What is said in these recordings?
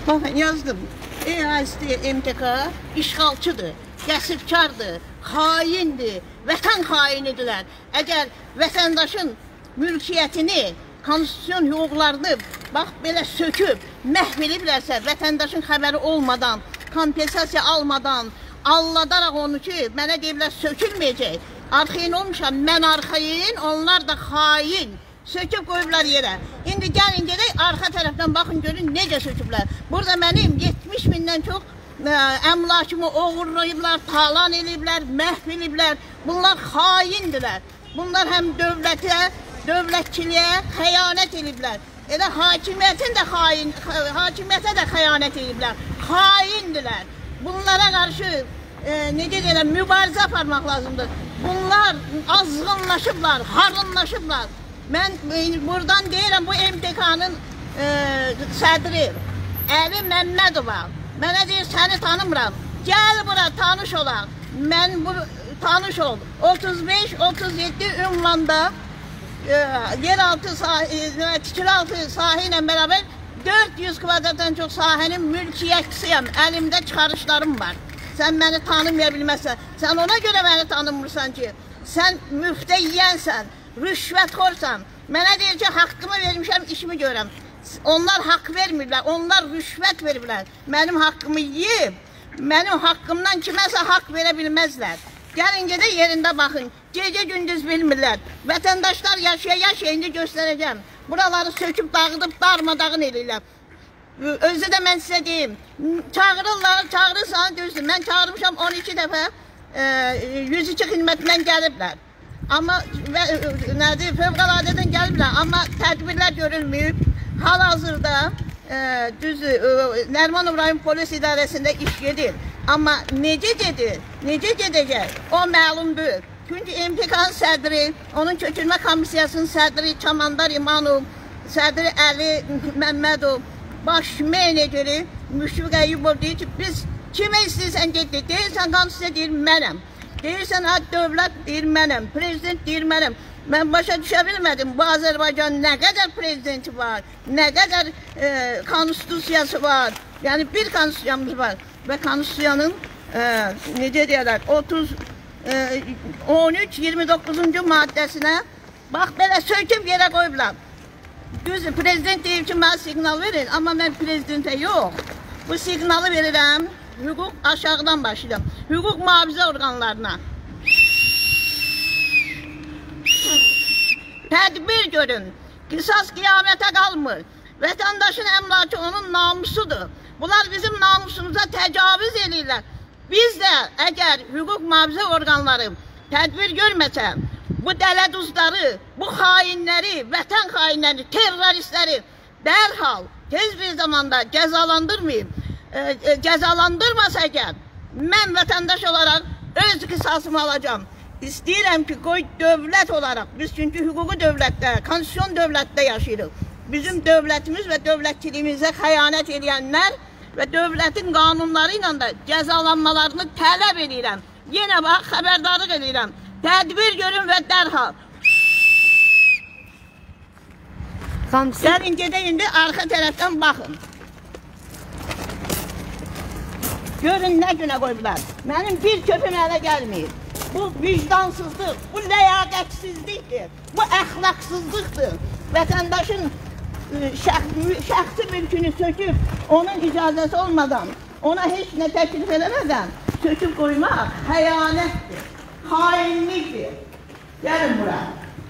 Bakın yazdım. EASD MTK işğalçıdır, qəsbkardır, xaindir, vətən xainidirlər. Əgər vətəndaşın mülkiyyətini, konstitusiyon hüquqlarını bax belə söküb, məhv ediblərsə, vətəndaşın xəbəri olmadan, kompensasiya almadan, alladaraq onu ki, mənə deyiblər sökülməyəcək. Arxain olmuşam, mən arxain, onlar da xain. Söküb qoyublar yerə. İndi gəlin gedək, arxa tərəfdən baxın, görün necə söküblər. Burada mənim 70 mindən çox əmlakımı oğurlayıblar, talan ediblər, məhv ediblər. Bunlar xaindirlər. Bunlar həm dövlətə, dövlətçiliyə xəyanət ediblər. Elə hakimiyyətə də xəyanət ediblər. Xaindirlər. Bunlara qarşı necə deyirəm, mübarizə aparmaq lazımdır. Bunlar azğınlaşıblar, harınlaşıblar. Mən buradan deyirəm, bu MTK-nın sədri Əli Məmmədova mənə deyir, səni tanımıram, gəl bura tanış olaq. Mən bu tanış ol. 35-37 ünvanda yeraltı tikiraltı sahə ilə bərabər 400 kvadratdan çox sahənin mülkiyyətçisiyəm. Əlimdə çıxarışlarım var. Sən məni tanımaya bilməzsən. Sən ona görə məni tanımırsan ki, sən müftə yiyənsən, rüşvətxorsan. Mənə deyir ki, haqqımı vermişəm, işimi görəm. Onlar haqq vermirlər, onlar rüşvət veriblər. Mənim haqqımı yiyib, mənim haqqımdan kiməsə haqq verə bilməzlər. Gəlin gedə yerində baxın, gecə gündüz bilmirlər. Vətəndaşlar yaşaya-yaşaya indi göstərəcəm. Buraları söküb, dağıdıb, darmadağın edirlər. Özü də mən sizə deyim, çağırırsan, düzdür. Mən çağırmışam 12 dəfə 102 xidmətindən gəliblər. Amma fövqəladədən gəliblər, amma tədbirlər görülməyib. Hal-hazırda Nərimanov rayon polis idarəsində iş gedir. Amma necə gedir, necə gedəcək, o məlumdur. Çünki MTK-nın sədri, onun köçürmə komissiyasının sədri Çamandar İmanov, sədri Əli Məmmədov, baş meneceri Müşfiq Əyyubov deyir ki, biz kimə istəyirsən getdik, deyirsən konstitusiya deyir mənəm. Deyirsən, dövlət deyir mənəm, prezident deyir mənəm. Mən başa düşə bilmədim, bu Azərbaycan nə qədər prezidenti var, nə qədər konstitusiyası var. Yəni bir konstitusiyamız var və konstitusiyanın necə deyərlər, 13-29-cu maddəsinə bax belə söküb yerə qoyublar. Düzdür, prezident deyib ki, mən siqnal verin, amma mən prezidentə yox. Bu siqnalı verirəm, hüquq aşağıdan başlayacağım. Hüquq mühafizə orqanlarına. Tədbir görün, qisas qiyamətə qalmır. Vətəndaşın əmlakı onun namusudur. Bunlar bizim namusumuza təcavüz edirlər. Biz də əgər hüquq mühafizə orqanları tədbir görməsə, bu dələduzları, bu xainləri, vətən xainləri, terroristləri dərhal, tez bir zamanda cəzalandırmayıb, cəzalandırmasa əgər, mən vətəndaş olaraq öz qisasımı alacağım. İstəyirəm ki, qoy dövlət olaraq, biz çünki hüququ dövlətdə, konstitusiyon dövlətdə yaşayırıq. Bizim dövlətimiz və dövlətçiliyimizə xəyanət edənlər və dövlətin qanunları ilə də cəzalanmalarını tələb edirəm. Yenə bax, xəbərdarlıq edirəm. Tədbir görün və dərhal. Gəlin gedək indi arxa tərəfdən baxın. Görün nə günə qoyublar. Mənim bir köpüm ələ gəlməyib. Bu vicdansızlıq, bu ləyaqətsizlikdir, bu əxlaqsızlıqdır. Vətəndaşın şəxsi mülkünü söküb, onun icazəsi olmadan, ona heç nə təklif eləmədən söküb qoymaq xəyanətdir, xainlikdir. Gəlin bura.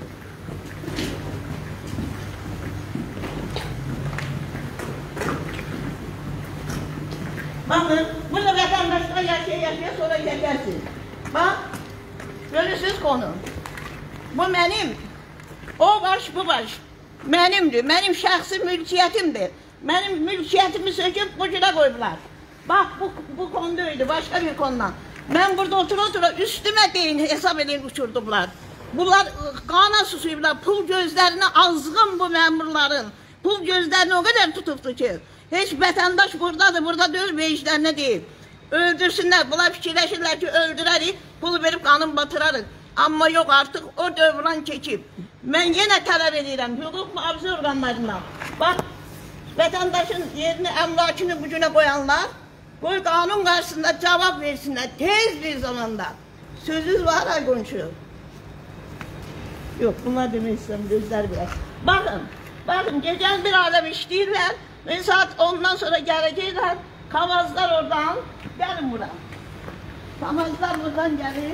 Baxın, burada vətəndaşlar yaşaya-yaşaya sonra gələrsin. Bax, görürsünüz konu. Bu mənim, o baş, bu baş. Mənimdir, mənim şəxsi mülkiyyətimdir. Mənim mülkiyyətimi söküb bu cürə qoyublar. Bax, bu konuydu, başqa bir konudan. Mən burada otura-otura üstümə deyin, hesab edin uçurdublar. Bunlar qana susuyublar, pul gözlərinə azğın bu məmurların. Pul gözlərini o qədər tutubdur ki, heç vətəndaş buradadır, burada döl veclərinə deyib. Öldürsünlər, bunlar fikirləşirlər ki, öldürərik, pulu verib qanın batırarıq. Amma yox, artıq o dövran keçib. Mən yenə tələb edirəm, hüquq mühafizə orqanlarından. Bax, Vatandaşın yerini, emlakını gücüne koyanlar, bu kanun karşısında cevap versinler tez bir zamanda. Sözünüz var ay konuşuyor. Yok, bunlar demek istemem, gözler biraz. Bakın gecen bir alem işleyirler. Ve saat 10'dan sonra gelecekler. Kavazlar oradan, gelin buradan. Kavazlar buradan gelir.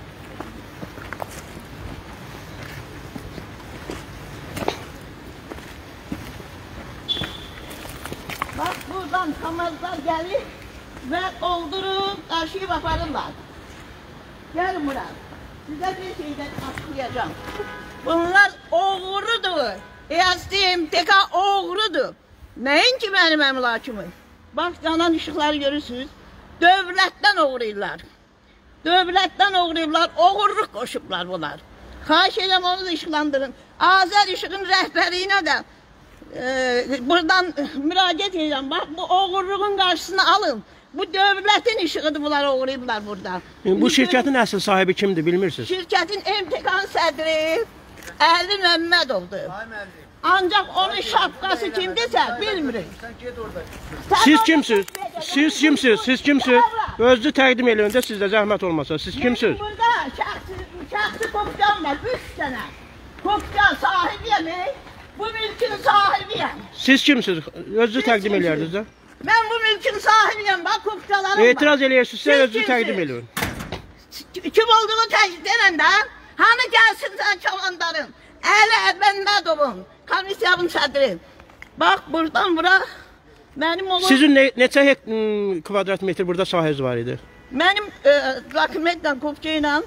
Bak buradan kamazlar gelir ve doldurup karşıya bakarırlar. Gelin buraya. Size bir şeyden açıklayacağım. Bunlar oğrudur. ESDMTK oğrudur. Neyin ki benim emlakımı? Bak yanan ışıkları görürsünüz. Devletten oğruyurlar. Devletten oğruyurlar. Oğurluk koşuplar bunlar. Xahiş edem onu da ışıklandırın. Azer Işık'ın rehberliğine de buradan müracaat edeceğim. Bak bu oğurluğun karşısına alın. Bu devletin işidir bunlar uğrayıblar burada. Bu şirketin asıl sahibi kimdir bilmirsiniz? Şirketin MTK'nın sədri Əli Məmmədovdur. Ancak onun şapkası kimdirsə bilmirik. Siz kimsiniz? Siz kimsiniz? Siz kimsiniz? Özünüzü təqdim eləyin də sizdə zəhmət olmasa. Siz kimsiniz? Burada şəxsi kopcan var 3 tane. Kopcan sahibiyəm. Bu mülkün sahibiyəm. Siz kimsiniz? Özünüzü təqdim eləyərdiniz də. Ben bu mülkün sahibiyim. Bak kopçalarım var. Etiraz eləyirsinizsə özünüzü təqdim eləyin. Kim olduğunu təqdim edin də. Hani gelsin sen Çamandar'ın. Əli Məmmədovun. Komisyanın sədri. Bak buradan bura benim olan... Sizin neçə kvadrat metr burada sahəniz var idi? Benim rakımetle kopçayla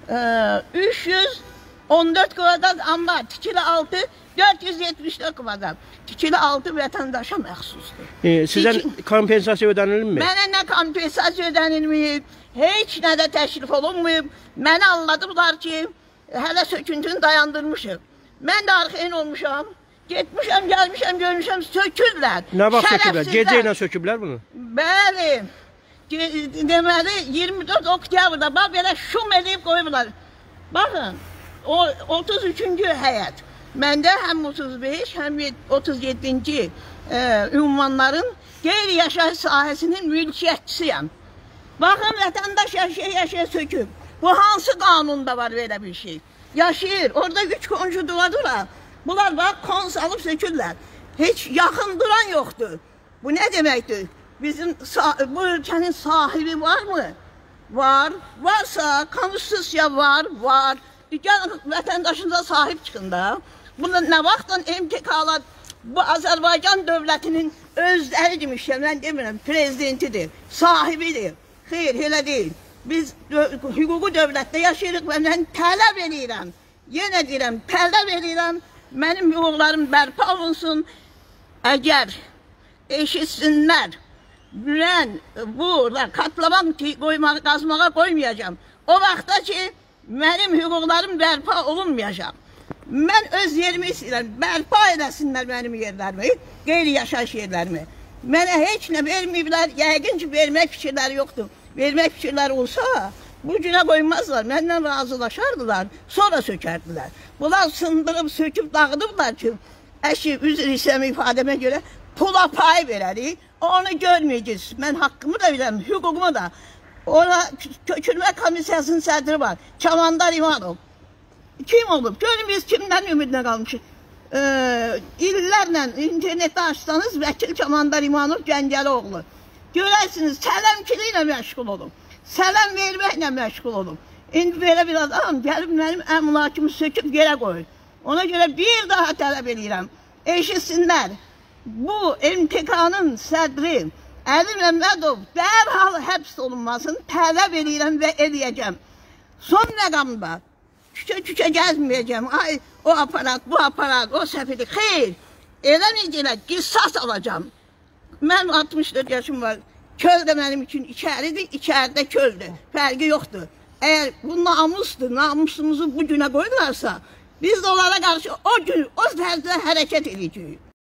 314 kvadrat ambar, tikili altı 474 kvadrat. Tikili altı vətəndaşa məxsusdur. Sizə kompensasiya ödənilmir mi? Mənə nə kompensasiya ödənilməyib, heç nə də təşrif olunmayıb. Məni anladıblar ki, hələ söküntünü dayandırmışım. Mən də arxeyin olmuşam. Getmişəm, gəlmişəm, görmüşəm, sökürlər. Nə vaxt söküblər? Gecə ilə söküblər bunu? Bəli. Deməli 24 oktyabrda bax belə şum edib qoyublar. Baxın, o 33-cü həyət. Məndə həm 35, həm 37-ci ünvanların qeyri-yaşayış sahəsinin mülkiyyətçisiyəm. Baxın, vətəndaş yaşaya söküb. Bu hansı qanunda var belə bir şey? Yaşayır, orada 3 qonşu dura-dura. Bunlar bax, kons alıb sökürlər. Heç yaxın duran yoxdur. Bu nə deməkdir? Bizim bu ülkenin sahibi var mı? Var. Varsa konstitusiya var. Gəlin vətəndaşınıza sahib çıxın da. Bunda nə vaxtdan MTK'lar bu Azərbaycan dövlətinin özləri demişəm, mən demirəm, prezidentidir, sahibidir. Xeyr, elə deyil. Biz hüquqi dövlətdə yaşayırıq və mən tələb edirəm. Yenə deyirəm, tələb edirəm, mənim hüquqlarım bərpa olunsun. Əgər eşitsinlər, mən burada katlamak koymağa, qazmağa koymayacağım. O vaxta ki, mənim hüquqlarım bərpa olunmayacaq. Mən öz yerimi istəyirəm, bərpa edəsinlər mənim yerlərimi, qeyri-yaşayış yerlərimi. Mənə heç nə verməyiblər, yəqin ki, vermək fikirləri yoxdur. Vermək fikirləri olsa, bu günə qoymazlar, məndən razılaşardılar, sonra sökərdilər. Bunlar sındırıb, söküb, dağıdıblar ki, əşi, üzr istəyəm ifadəmə görə, pula pay verərik, onu görməyəcəksiniz. Mən haqqımı da biləm, hüququmu da. Ona köçürmə komissiyasının sədri var, Çamandar İmanov. Kim olub? Görün biz kimdən ümidlə qalmışıq. İllərlə internetdə açsanız, vəkil Çamandar İmanov Gəncəlioğlu. Görərsiniz, sələmçiliklə məşğul olun. Sələm verməklə məşğul olun. İndi belə bir adam gəlib mənim əmlakımı söküb yerə qoyur. Ona görə bir daha tələb edirəm. Eşitsinlər, bu MTK'nın sədri Əli Məmmədov dərhal həbs olunmasını tələb edirəm və edəcəm. Son məqamda küçə gəzməyəcəm. Ay, o aparat, bu aparat, o səfirlik. Xeyr, eləməyəcəklər, qisas alacağım. Mən 64 yaşım var. Köl də mənim üçün içəridir, içəridə köldür. Fərqi yoxdur. Əgər bu namusdur, namusumuzu bu günə qoydularsa, biz də onlara qarşı o gün, o tərzdə hərəkət edəcəyik.